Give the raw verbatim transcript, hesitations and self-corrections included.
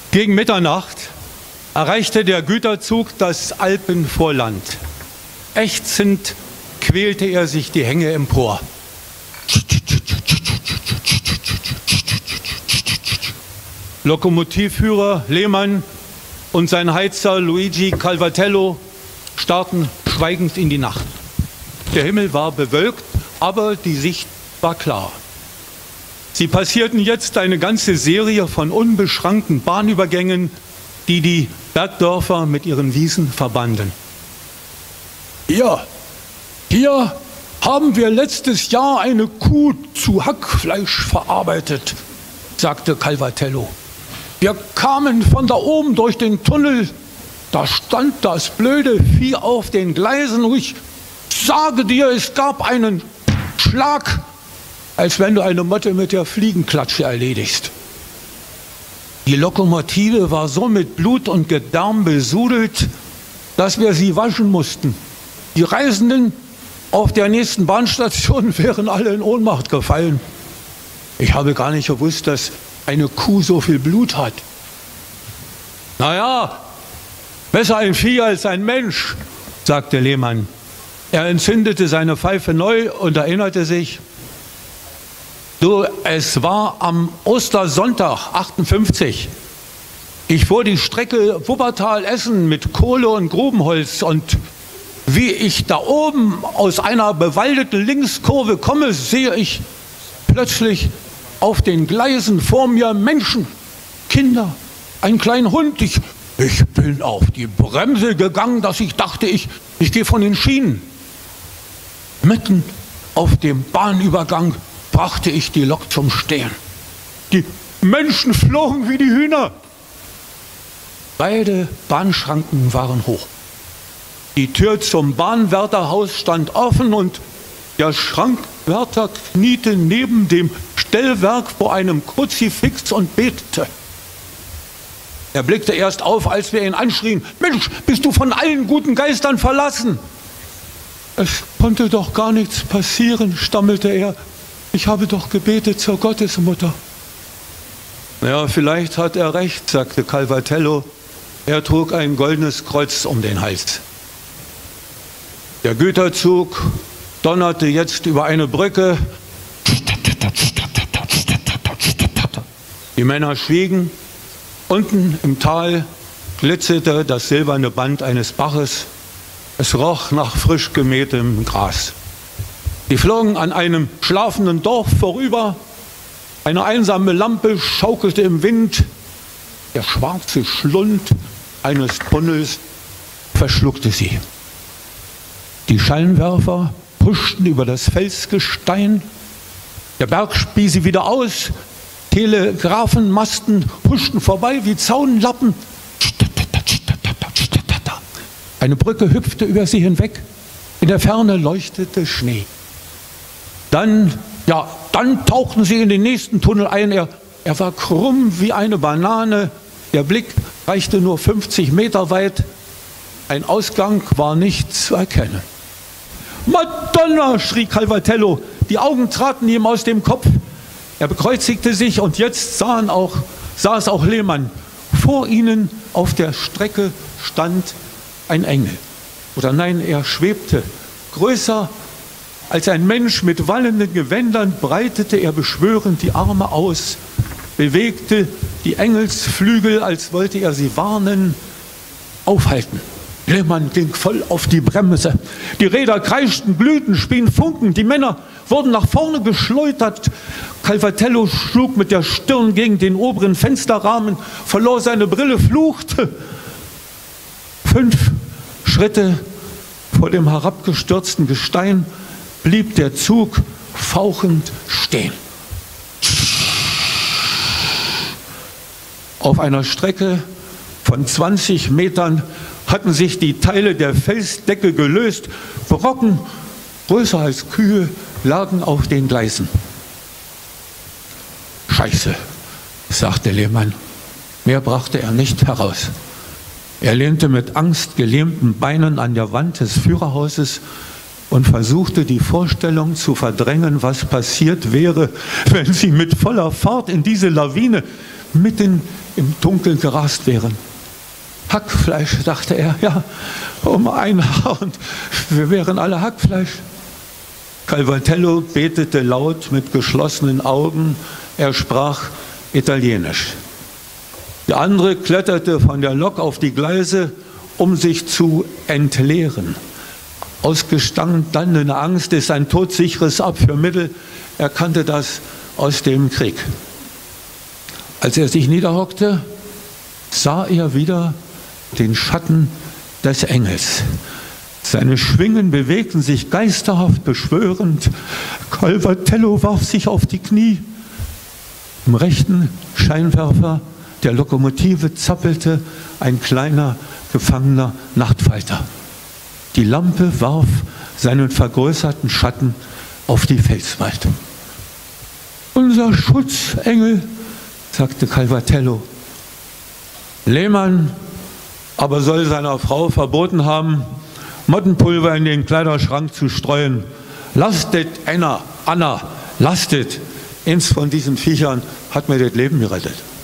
Gegen Mitternacht erreichte der Güterzug das Alpenvorland. Ächzend quälte er sich die Hänge empor. Lokomotivführer Lehmann und sein Heizer Luigi Calvatello starrten schweigend in die Nacht. Der Himmel war bewölkt, aber die Sicht war klar. Sie passierten jetzt eine ganze Serie von unbeschrankten Bahnübergängen, die die Bergdörfer mit ihren Wiesen verbanden. Hier, hier haben wir letztes Jahr eine Kuh zu Hackfleisch verarbeitet, sagte Calvatello. Wir kamen von da oben durch den Tunnel, da stand das blöde Vieh auf den Gleisen und ich sage dir, es gab einen Schlag, als wenn du eine Motte mit der Fliegenklatsche erledigst. Die Lokomotive war so mit Blut und Gedärm besudelt, dass wir sie waschen mussten. Die Reisenden auf der nächsten Bahnstation wären alle in Ohnmacht gefallen. Ich habe gar nicht gewusst, dass eine Kuh so viel Blut hat. Naja, besser ein Vieh als ein Mensch, sagte Lehmann. Er entzündete seine Pfeife neu und erinnerte sich: Du, es war am Ostersonntag achtundfünfzig. Ich fuhr die Strecke Wuppertal-Essen mit Kohle und Grubenholz und wie ich da oben aus einer bewaldeten Linkskurve komme, sehe ich plötzlich auf den Gleisen vor mir Menschen, Kinder, einen kleinen Hund. Ich, ich bin auf die Bremse gegangen, dass ich dachte, ich, ich gehe von den Schienen. Mitten auf dem Bahnübergang brachte ich die Lok zum Stehen. Die Menschen flogen wie die Hühner. Beide Bahnschranken waren hoch. Die Tür zum Bahnwärterhaus stand offen und der Schrankwärter kniete neben dem Stellwerk vor einem Kruzifix und betete. Er blickte erst auf, als wir ihn anschrien: Mensch, bist du von allen guten Geistern verlassen? Es konnte doch gar nichts passieren, stammelte er. Ich habe doch gebetet zur Gottesmutter. Ja, vielleicht hat er recht, sagte Calvatello. Er trug ein goldenes Kreuz um den Hals. Der Güterzug donnerte jetzt über eine Brücke. Die Männer schwiegen. Unten im Tal glitzerte das silberne Band eines Baches. Es roch nach frisch gemähtem Gras. Die flogen an einem schlafenden Dorf vorüber. Eine einsame Lampe schaukelte im Wind. Der schwarze Schlund eines Tunnels verschluckte sie. Die Scheinwerfer huschten über das Felsgestein. Der Berg spie sie wieder aus. Telegrafenmasten huschten vorbei wie Zaunlappen. Eine Brücke hüpfte über sie hinweg. In der Ferne leuchtete Schnee. Dann, ja, dann tauchten sie in den nächsten Tunnel ein. Er, er war krumm wie eine Banane. Der Blick reichte nur fünfzig Meter weit. Ein Ausgang war nicht zu erkennen. Madonna, schrie Calvatello. Die Augen traten ihm aus dem Kopf. Er bekreuzigte sich und jetzt sahen auch, saß auch Lehmann. Vor ihnen auf der Strecke stand ein Engel. Oder nein, er schwebte. Größer als ein Mensch mit wallenden Gewändern breitete er beschwörend die Arme aus, bewegte die Engelsflügel, als wollte er sie warnen, aufhalten. Lehmann ging voll auf die Bremse. Die Räder kreischten, glühten, spien Funken. Die Männer wurden nach vorne geschleudert. Calvatello schlug mit der Stirn gegen den oberen Fensterrahmen, verlor seine Brille, fluchte. Fünf Schritte vor dem herabgestürzten Gestein blieb der Zug fauchend stehen. Auf einer Strecke von zwanzig Metern hatten sich die Teile der Felsdecke gelöst. Brocken, größer als Kühe, lagen auf den Gleisen. Scheiße, sagte Lehmann. Mehr brachte er nicht heraus. Er lehnte mit angstgelähmten Beinen an der Wand des Führerhauses und versuchte die Vorstellung zu verdrängen, was passiert wäre, wenn sie mit voller Fahrt in diese Lawine mitten im Dunkeln gerast wären. Hackfleisch, dachte er, ja, um ein Haar und wir wären alle Hackfleisch. Calvatello betete laut mit geschlossenen Augen, er sprach Italienisch. Der andere kletterte von der Lok auf die Gleise, um sich zu entleeren. Ausgestandene Angst ist ein todsicheres Abführmittel, er kannte das aus dem Krieg. Als er sich niederhockte, sah er wieder den Schatten des Engels. Seine Schwingen bewegten sich geisterhaft beschwörend. Calvatello warf sich auf die Knie. Im rechten Scheinwerfer der Lokomotive zappelte ein kleiner, gefangener Nachtfalter. Die Lampe warf seinen vergrößerten Schatten auf die Felswand. Unser Schutzengel, sagte Calvatello. Lehmann aber soll seiner Frau verboten haben, Mottenpulver in den Kleiderschrank zu streuen. Lastet, Anna, Anna, lastet. Eins von diesen Viechern hat mir das Leben gerettet.